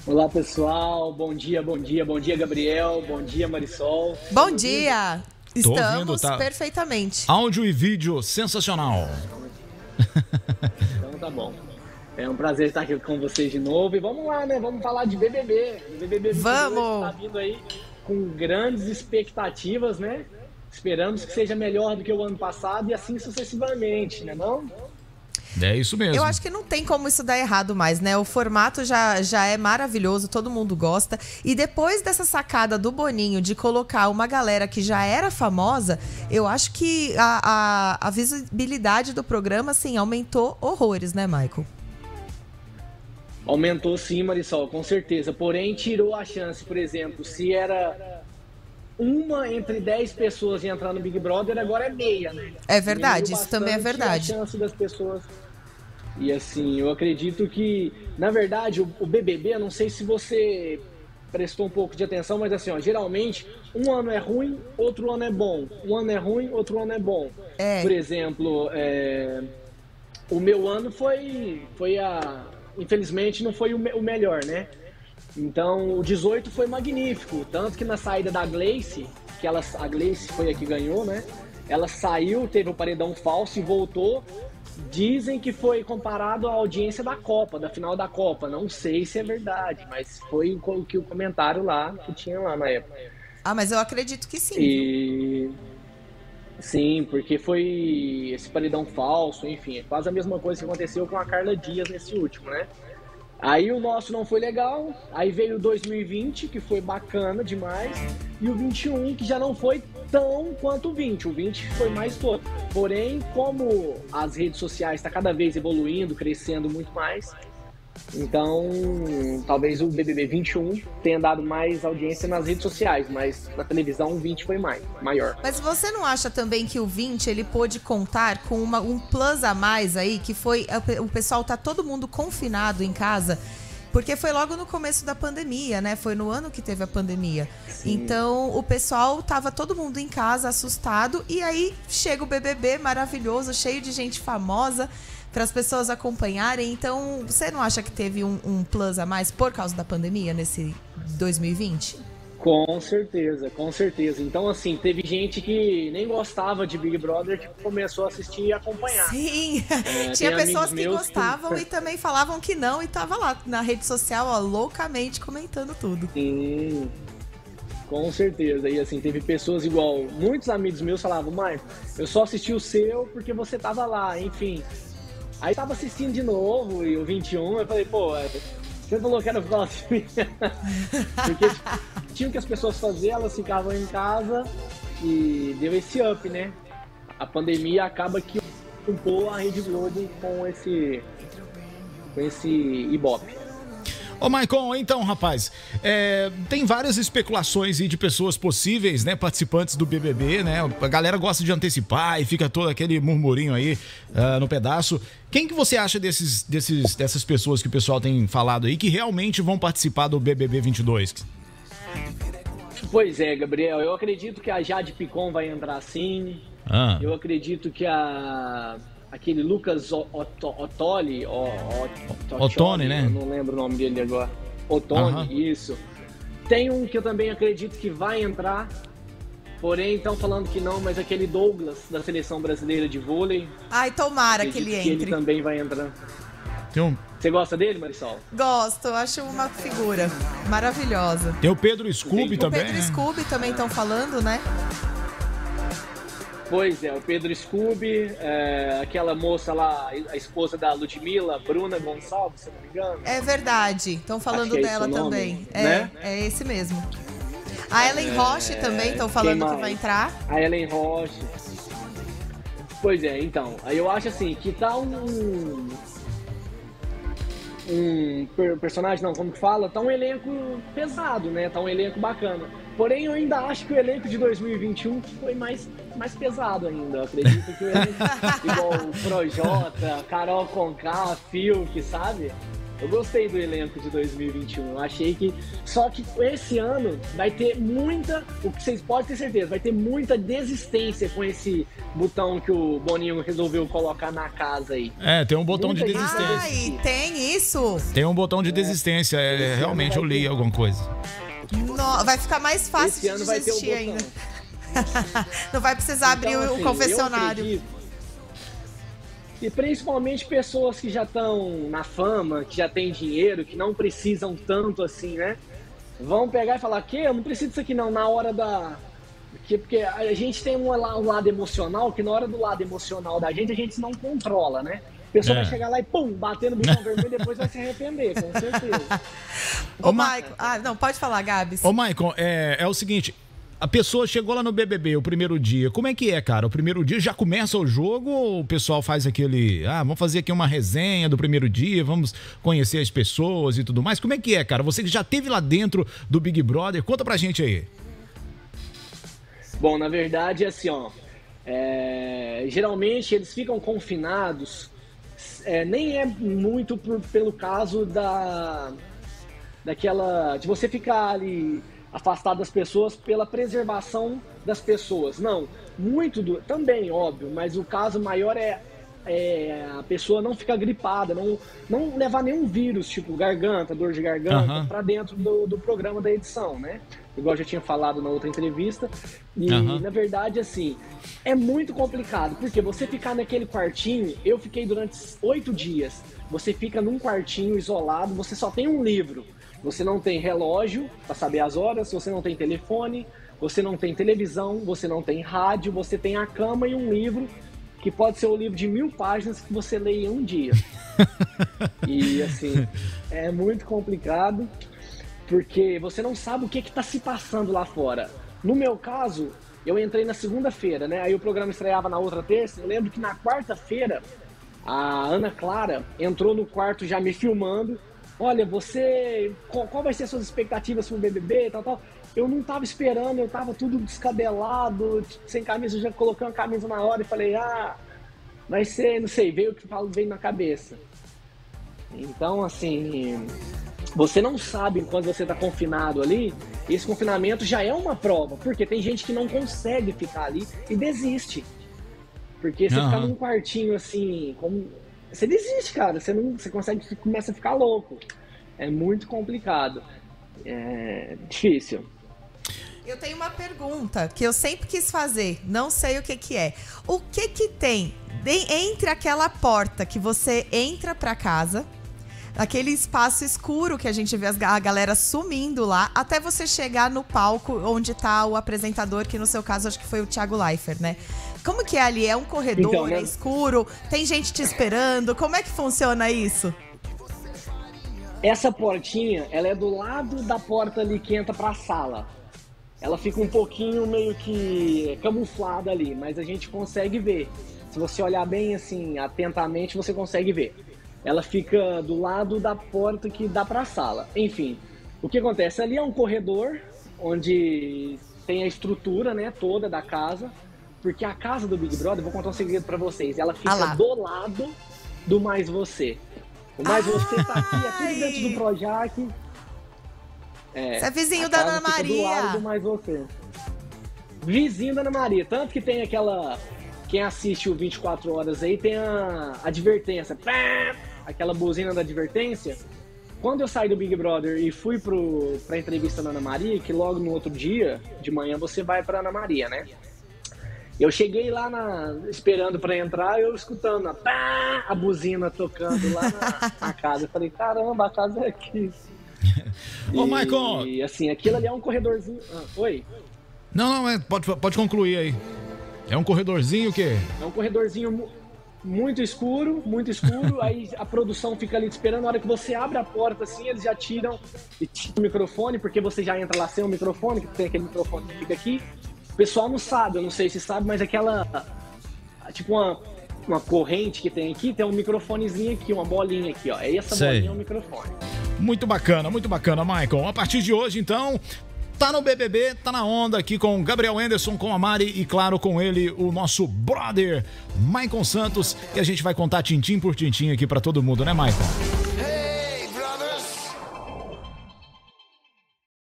Olá, pessoal. Bom dia, bom dia, bom dia, Gabriel. Bom dia, Marisol. Bom dia! Tô ouvindo, Estamos tá? perfeitamente. Áudio e vídeo sensacional. Então tá bom. É um prazer estar aqui com vocês de novo. E vamos lá, né? Vamos falar de BBB. O BBB 22 Vamos! tá vindo aí com grandes expectativas, né? Esperamos que seja melhor do que o ano passado e assim sucessivamente, né não? É isso mesmo. Eu acho que não tem como isso dar errado mais, né? O formato já é maravilhoso, todo mundo gosta. E depois dessa sacada do Boninho de colocar uma galera que já era famosa, eu acho que a visibilidade do programa, assim, aumentou horrores, né, Michael? Aumentou sim, Marisol, com certeza. Porém, tirou a chance, por exemplo, se era uma entre 10 pessoas de entrar no Big Brother, agora é meia, né? É verdade, Diminuiu isso também é bastante verdade. a chance das pessoas. E assim, eu acredito que, na verdade, o BBB, eu não sei se você prestou um pouco de atenção, mas assim, ó, geralmente, um ano é ruim, outro ano é bom. Um ano é ruim, outro ano é bom. É. Por exemplo, o meu ano infelizmente, não foi o melhor, né? Então, o 18 foi magnífico. Tanto que na saída da Gleice, a Gleice foi a que ganhou, né? Ela saiu, teve o paredão falso e voltou. Dizem que foi comparado à audiência da Copa, da final da Copa. Não sei se é verdade, mas foi o comentário lá que tinha lá na época. Ah, mas eu acredito que sim, viu? E sim, porque foi esse paredão falso, enfim, é quase a mesma coisa que aconteceu com a Carla Dias nesse último, né? Aí o nosso não foi legal, aí veio o 2020, que foi bacana demais, e o 21, que já não foi tão quanto o 20. O 20 foi mais todo. Porém, como as redes sociais estão cada vez evoluindo, crescendo muito mais, então talvez o BBB 21 tenha dado mais audiência nas redes sociais, mas na televisão o 20 foi maior. Mas você não acha também que o 20 ele pôde contar com um plus a mais aí, que foi o pessoal tá todo mundo confinado em casa, porque foi logo no começo da pandemia, né? Foi no ano que teve a pandemia. Sim. Então o pessoal tava todo mundo em casa assustado e aí chega o BBB maravilhoso, cheio de gente famosa para as pessoas acompanharem. Então, você não acha que teve um plus a mais por causa da pandemia nesse 2020? Com certeza, com certeza. Então, assim, teve gente que nem gostava de Big Brother que começou a assistir e acompanhar. Sim, Tem tinha pessoas amigos que meus gostavam e também falavam que não e tava lá na rede social, ó, loucamente comentando tudo. Sim, com certeza. E assim, teve pessoas igual, muitos amigos meus falavam, Marco, eu só assisti o seu porque você tava lá, enfim. Aí tava assistindo de novo, e o 21, eu falei, pô, você falou que era por causa de mim. Porque tinha o que as pessoas faziam, elas ficavam em casa e deu esse up, né? A pandemia acaba que ocupou a Rede Globo com esse Ibope. Ô, Maicon, então, rapaz, tem várias especulações aí de pessoas possíveis, né, participantes do BBB, né? A galera gosta de antecipar e fica todo aquele murmurinho aí no pedaço. Quem que você acha dessas pessoas que o pessoal tem falado aí que realmente vão participar do BBB 22? Pois é, Gabriel, eu acredito que a Jade Picon vai entrar sim. Eu acredito que aquele Lucas Ottoli, Ottoni, né? Eu não lembro o nome dele agora. Ottoni, isso. Tem um que eu também acredito que vai entrar, porém estão falando que não, mas aquele Douglas da Seleção Brasileira de Vôlei. Ai, tomara que ele entre. Ele também vai entrar. Você gosta dele, Marisol? Gosto, acho uma figura maravilhosa. Tem o Pedro Scooby também. O Pedro Scooby também estão falando, né? Pois é, o Pedro Scooby, aquela moça lá, a esposa da Ludmilla, Bruna Gonçalves, se não me engano. É verdade, estão falando dela também. Né? É esse mesmo. A Ellen Roche também estão falando que vai entrar. A Ellen Roche. Pois é, então, aí eu acho assim, que tá um personagem, não, como que fala? Tá um elenco pesado, né? Tá um elenco bacana. Porém, eu ainda acho que o elenco de 2021 foi mais pesado ainda. Eu acredito que o elenco, igual o Projota, Carol Conká, Fiuk, sabe? Eu gostei do elenco de 2021. Eu achei que... Só que esse ano vai ter muita... O que vocês podem ter certeza, vai ter muita desistência com esse botão que o Boninho resolveu colocar na casa aí. Tem um botão de desistência. Ai, tem isso? Tem um botão de desistência. Realmente eu li alguma coisa. Vai ficar mais fácil esse ano de desistir vai ter o ainda. Não vai precisar abrir assim, o confessionário. E principalmente pessoas que já estão na fama, que já têm dinheiro, que não precisam tanto assim, né? Vão pegar e falar, que eu não preciso disso aqui não, na hora da... Porque a gente tem um lado emocional, que na hora do lado emocional da gente não controla, né? A pessoa vai chegar lá e pum, bater no botão vermelho e depois vai se arrepender, com certeza. Ô, Maicon... não, pode falar, Gabs. Ô, Maicon, é o seguinte... A pessoa chegou lá no BBB o primeiro dia. Como é que é, cara? O primeiro dia já começa o jogo ou o pessoal faz aquele... vamos fazer aqui uma resenha do primeiro dia, vamos conhecer as pessoas e tudo mais. Como é que é, cara? Você que já esteve lá dentro do Big Brother, conta pra gente aí. Bom, na verdade, assim, ó... geralmente eles ficam confinados... nem é muito pelo caso daquela... De você ficar ali... afastado das pessoas pela preservação das pessoas. Não, também, óbvio, mas o caso maior é a pessoa não ficar gripada, não levar nenhum vírus, tipo garganta, dor de garganta, para dentro do programa da edição, né? Igual eu já tinha falado na outra entrevista. E, na verdade, assim, é muito complicado, porque você ficar naquele quartinho, eu fiquei durante 8 dias, você fica num quartinho isolado, você só tem um livro. Você não tem relógio para saber as horas, você não tem telefone, você não tem televisão, você não tem rádio, você tem a cama e um livro, que pode ser um livro de 1000 páginas que você lê em um dia. E assim, é muito complicado, porque você não sabe o que está se passando lá fora. No meu caso, eu entrei na segunda-feira, né? Aí o programa estreava na outra terça. Eu lembro que na quarta-feira, a Ana Clara entrou no quarto já me filmando. Olha, qual vai ser as suas expectativas para o BBB, tal. Eu não tava esperando, eu tava tudo descabelado, sem camisa, eu já coloquei uma camisa na hora e falei, vai ser, não sei, veio na cabeça. Então, assim, você não sabe quando você tá confinado ali, esse confinamento já é uma prova, porque tem gente que não consegue ficar ali e desiste. Porque você ficar num quartinho assim, você desiste, cara. Você começa a ficar louco. É muito complicado. É difícil. Eu tenho uma pergunta que eu sempre quis fazer. Não sei o que é. O que tem entre aquela porta que você entra pra casa, aquele espaço escuro que a gente vê a galera sumindo lá, até você chegar no palco onde tá o apresentador, que no seu caso acho que foi o Thiago Leifert, né? Como que é ali? É um corredor, então, né? É escuro? Tem gente te esperando? Como é que funciona isso? Essa portinha, ela é do lado da porta ali que entra pra sala. Ela fica um pouquinho meio que camuflada ali, mas a gente consegue ver. Se você olhar bem assim, atentamente, você consegue ver. Ela fica do lado da porta que dá pra sala. Enfim, o que acontece? Ali é um corredor onde tem a estrutura, né, toda da casa. Porque a casa do Big Brother, vou contar um segredo pra vocês, ela fica do lado do Mais Você. O Mais Você tá aqui, é tudo dentro do Projac. Você é vizinho da Ana Maria. Do lado do Mais Você. Vizinho da Ana Maria. Tanto que tem aquela... Quem assiste o 24 Horas aí tem a advertência. Aquela buzina da advertência. Quando eu saí do Big Brother e fui pra entrevista da Ana Maria, que logo no outro dia, de manhã, você vai pra Ana Maria, né? Eu cheguei lá esperando pra entrar, eu escutando a buzina tocando lá na casa. Eu falei, caramba, a casa é aqui. Ô, Maicon! E assim, aquilo ali é um corredorzinho... Oi? Não, pode concluir aí. É um corredorzinho o quê? É um corredorzinho muito escuro, aí a produção fica ali te esperando. Na hora que você abre a porta assim, eles já tiram o microfone, porque você já entra lá sem o microfone, que tem aquele microfone que fica aqui. O pessoal não sabe, eu não sei se sabe, mas aquela... Tipo uma corrente que tem aqui, tem um microfonezinho aqui, uma bolinha aqui, ó. Essa bolinha é o microfone. Muito bacana, Maicon. A partir de hoje, então, tá no BBB, tá na onda aqui com o Gabriel Anderson, com a Mari e, claro, com ele, o nosso brother, Maicon Santos. E a gente vai contar tintim por tintim aqui pra todo mundo, né, Maicon?